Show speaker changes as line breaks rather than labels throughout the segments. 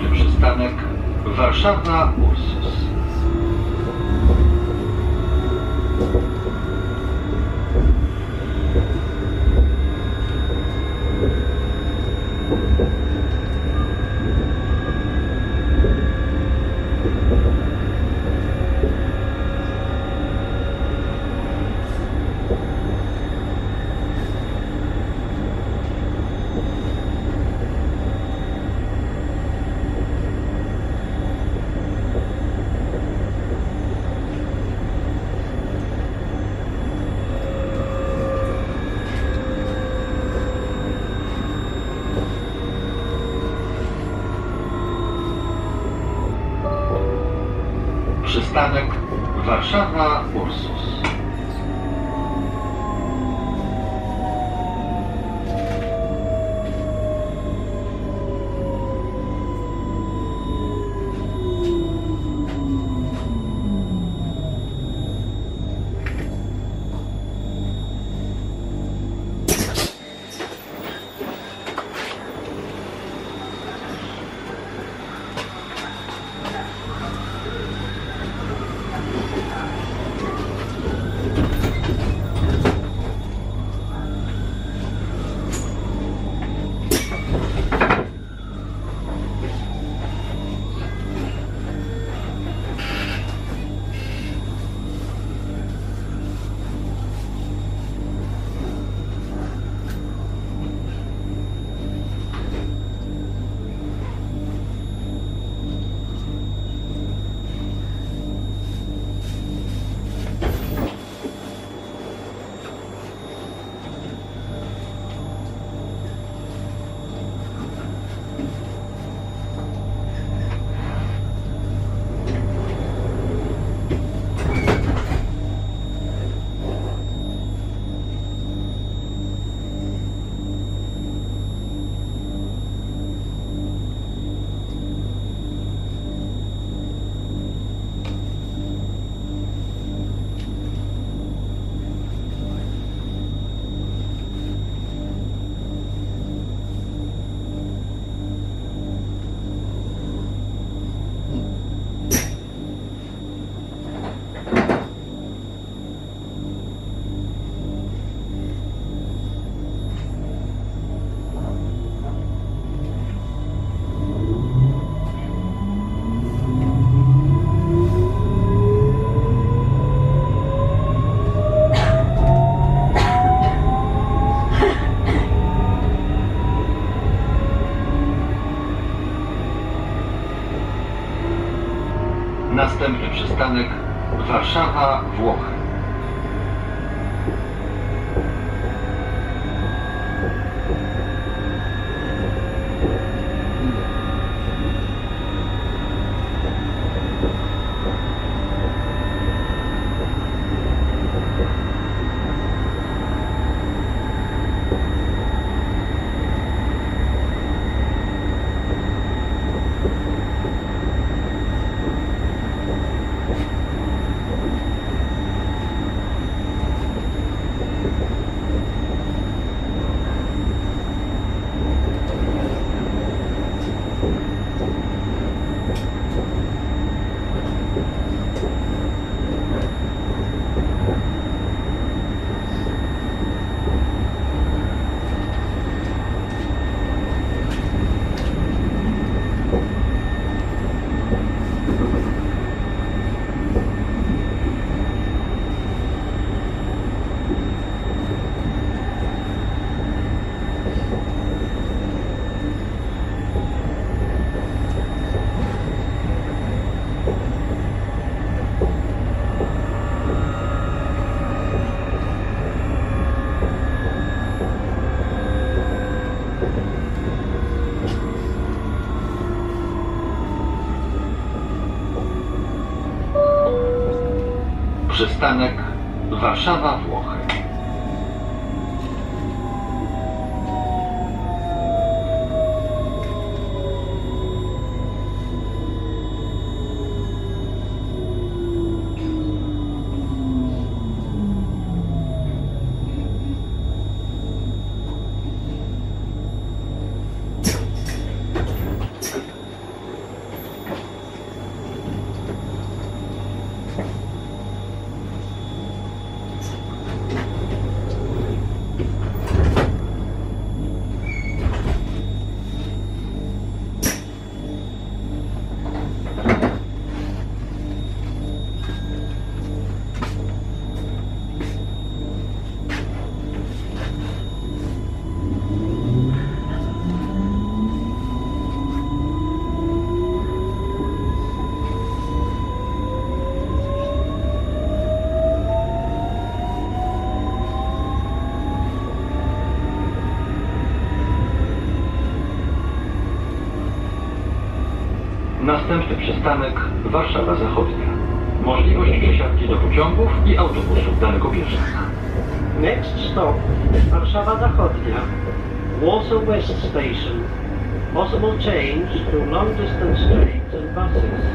Następny przystanek Warszawa Ursus. Przystanek Warszawa Ursus. Następny przystanek Warszawa Włochy. Przystanek Warszawa Włochy. Następny przystanek Warszawa Zachodnia. Możliwość przesiadki do pociągów i autobusów dalekobieżnych.
Next stop, Warszawa Zachodnia, Warsaw West Station. Possible change to long-distance trains and buses.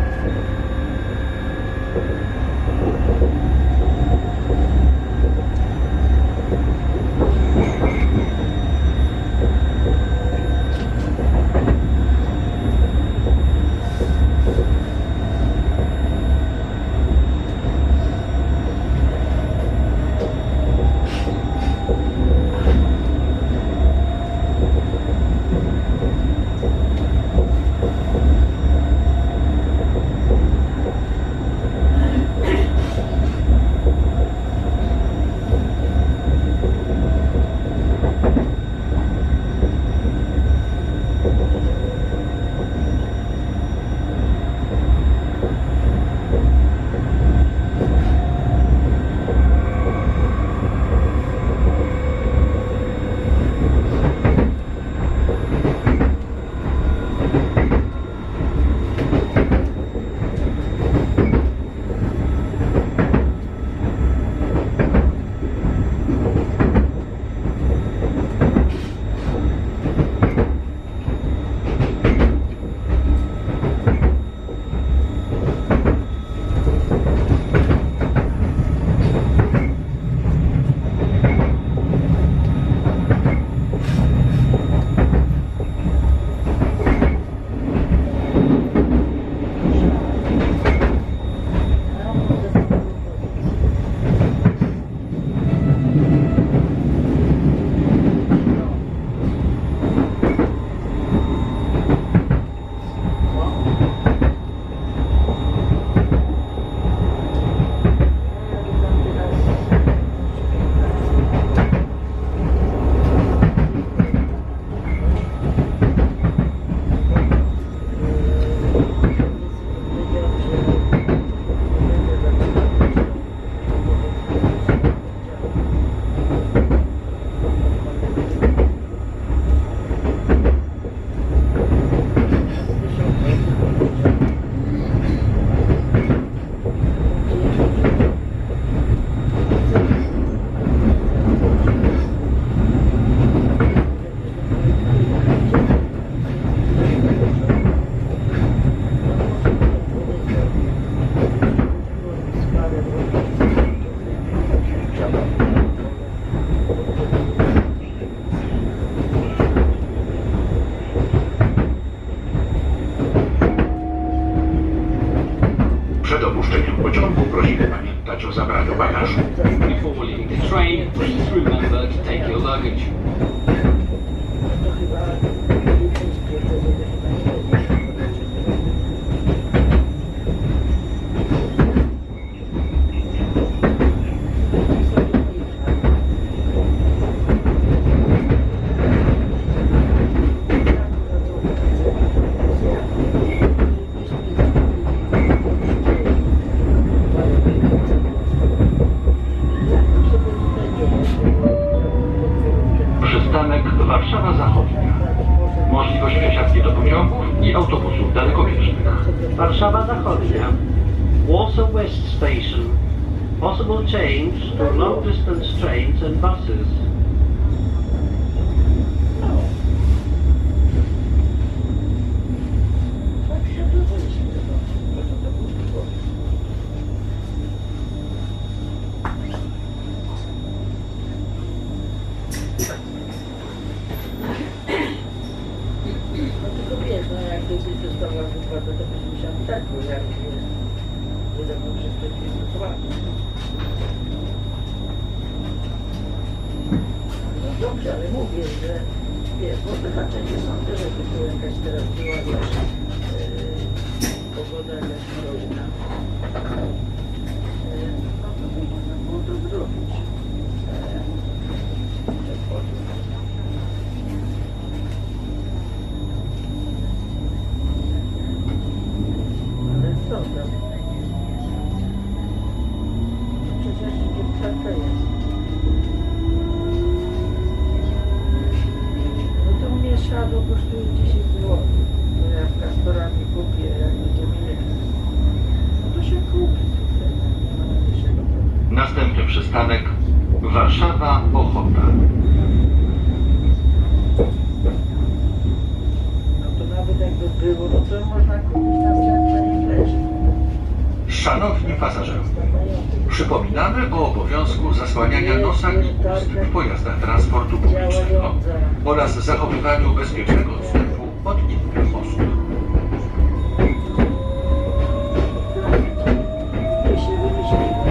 Przed opuszczeniem pociągu prosimy pamiętać o zabraniu bagażu.
Before leaving the train, please remember to take your luggage.
Przystanek Warszawa Zachodnia. Możliwość przesiadki do pociągów i autobusów dalekobieżnych.
Warszawa Zachodnia, Warsaw West Station. Possible change to long-distance trains and buses.
Tylko wiesz, no jak kiedyś dostała wypłatę, to byś musiał tak, bo jak jest, nie tak dobrze pracowali. No dobrze, ale mówię, że wiesz, bo wyhacze nie sądzę, żeby tu jakaś teraz była, wiesz, pogoda jakaś mroźna. No to by można było to zrobić. Ale co tam? Przecież dziewczynka jest. No to mnie szadło kosztuje 10 zł. To ja w Kastorami kupię
Warszawa Ochota.
No to nawet jakby było, no to można kupić na świadczenie leży.
Szanowni pasażerowie, przypominamy o obowiązku zasłaniania nosa i ust w pojazdach transportu publicznego oraz zachowywaniu bezpiecznego odstępu od innych osób.
To się wymyśliło.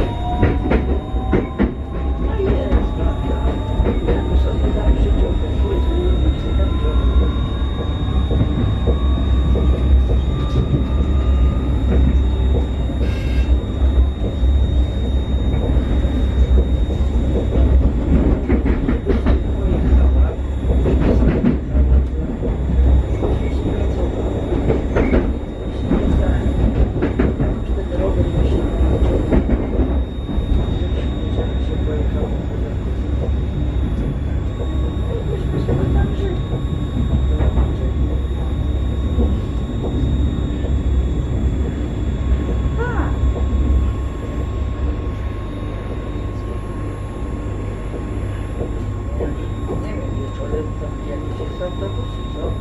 No i jest, prawda? Jak sobie tam przyciągać płytkę i robić to tam ciągle. Nie wiem, wieczorem tam jakieś jest autobusy, co?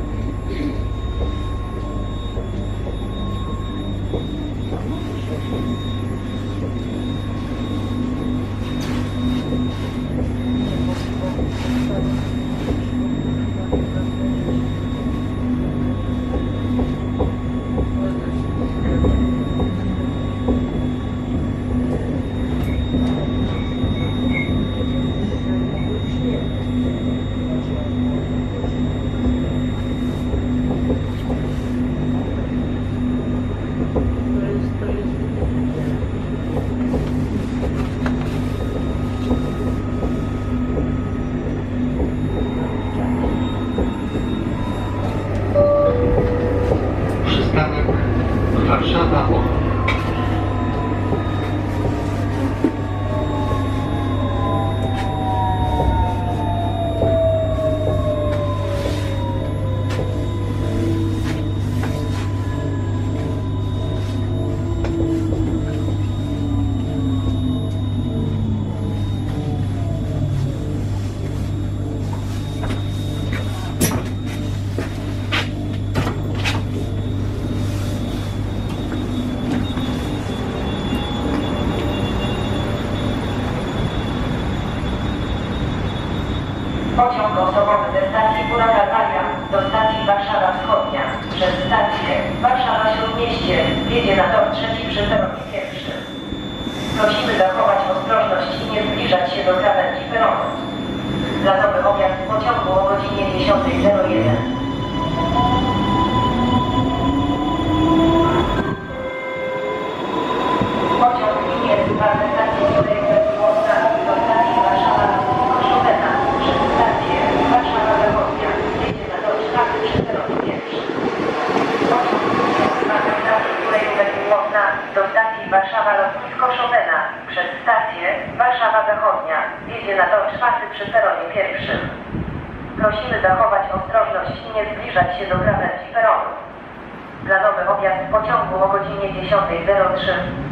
Przystanek Warszawa Ochota.
Pociąg osobowy ze stacji Burakartaria do stacji Warszawa Wschodnia przez stację Warszawa Śródmieście jedzie na tor trzeci przy peronie pierwszym. Prosimy zachować ostrożność i nie zbliżać się do krawędzi peronu. Planowy objazd pociągu o godzinie 10:01. Pociąg linie z stacji Jurek-Włocna do stacji Warszawa Koszowena przez stację Warszawa Zachodnia jedzie na tor czwarty przy peronie pierwszym. Pociąg linie z stacji Jurek-Włocna do stacji Warszawa Lotnisko Koszowena przez stację Warszawa Zachodnia jedzie na tor czwarty przy peronie pierwszym. Prosimy zachować ostrożność i nie zbliżać się do krawędzi peronu. Planowy objazd pociągu o godzinie 10:03.